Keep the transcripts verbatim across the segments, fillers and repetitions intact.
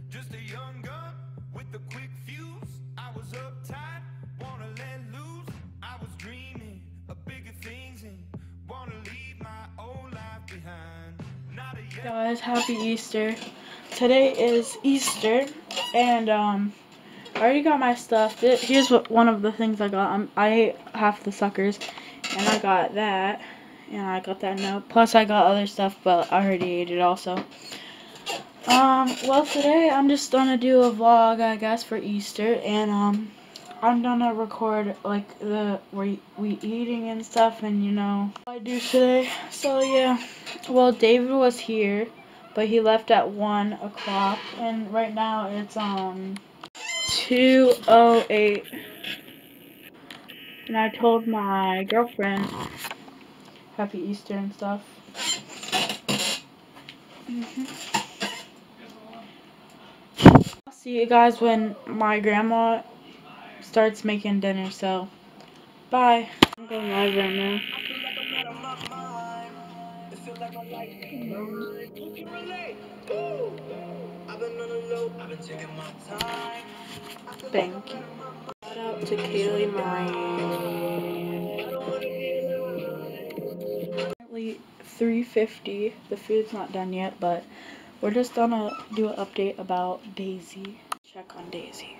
Just a young gun with a quick fuse. I was uptight, wanna let loose. I was dreaming of bigger things and wanna leave my old life behind. Not a Guys, happy Easter. Today is Easter, and um, I already got my stuff. Here's what one of the things I got. Um, I ate half the suckers, and I got that, and I got that note. Plus, I got other stuff, but I already ate it also. Um, well, today I'm just gonna do a vlog, I guess, for Easter, and um, I'm gonna record like the we we eating and stuff, and you know what I do today. So yeah, well, David was here, but he left at one o'clock, and right now it's um two oh eight, and I told my girlfriend happy Easter and stuff. Mm-hmm. I'll see you guys when my grandma starts making dinner, so bye. I'm going live right now. Thank you. Shout out to Kaylee Moran. Currently three fifty. The food's not done yet, but we're just gonna do an update about Daisy. Check on Daisy.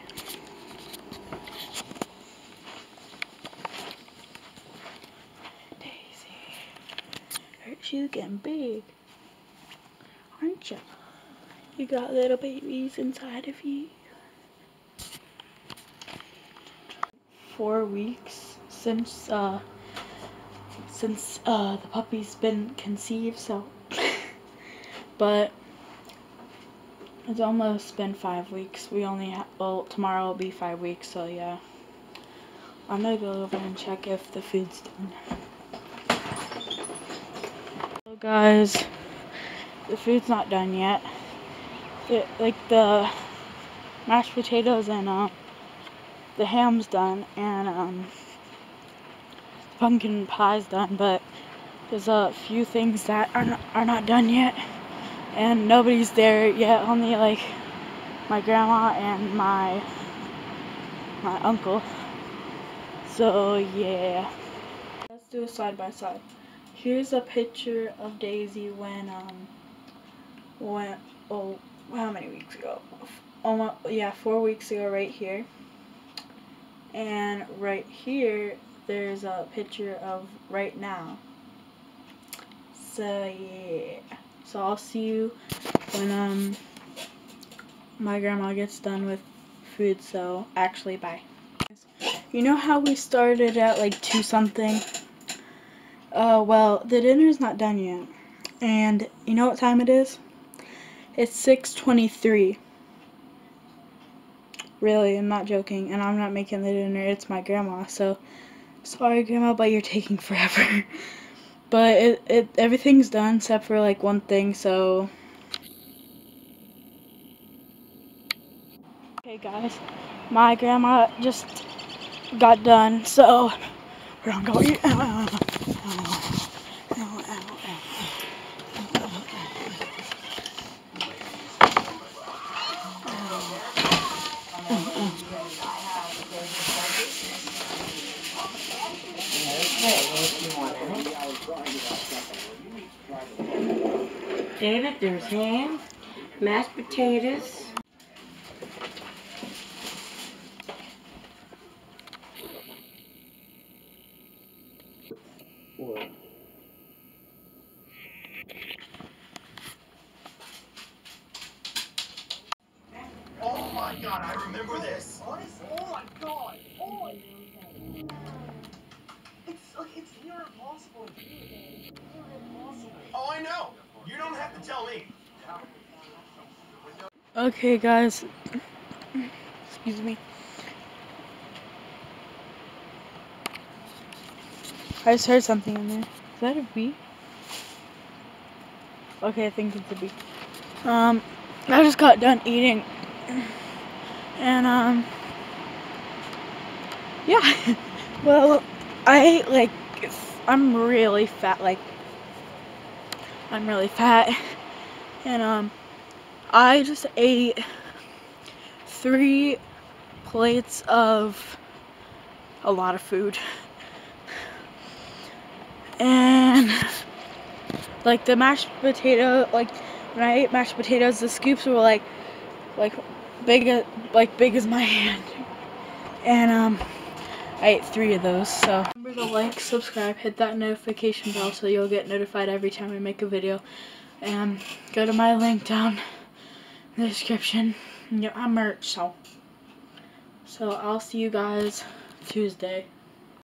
Daisy. She's getting big. Aren't you? You got little babies inside of you. Four weeks since uh since uh the puppy's been conceived, so but it's almost been five weeks. We only have, well, tomorrow will be five weeks, so yeah. I'm gonna go over and check if the food's done. So guys, the food's not done yet. It, like the mashed potatoes and uh, the ham's done, and um, pumpkin pie's done, but there's a few things that are not, are not done yet, and nobody's there yet. Only like my grandma and my my uncle. So yeah, let's do a side by side. Here's a picture of Daisy when um when oh how many weeks ago? Almost, yeah, four weeks ago, right here. And right here, there's a picture of right now. So yeah, so I'll see you when um my grandma gets done with food. So actually, bye. You know how we started at like two something? Uh, well, the dinner's not done yet, and you know what time it is? It's six twenty-three. Really, I'm not joking, and I'm not making the dinner. It's my grandma. So sorry, grandma, but you're taking forever. But it, it everything's done except for like one thing. So okay, guys, my grandma just got done, so we're gonna go eat. Uh, David, there's ham, mashed potatoes. oh my god, I remember this. Oh my god. Oh my. It's like it's near impossible. It's near impossible. Oh, I know. You don't have to tell me. okay, guys. Excuse me. I just heard something in there. Is that a bee? Okay, I think it's a bee. Um, I just got done eating, and um, yeah. Well, I ate like I'm really fat. Like I'm really fat, and um, I just ate three plates of a lot of food. And like the mashed potato, like when I ate mashed potatoes, the scoops were like like big like big as my hand. And um I ate three of those. So remember to like, subscribe, hit that notification bell so you'll get notified every time we make a video. And go to my link down in the description and get my merch. So so I'll see you guys Tuesday.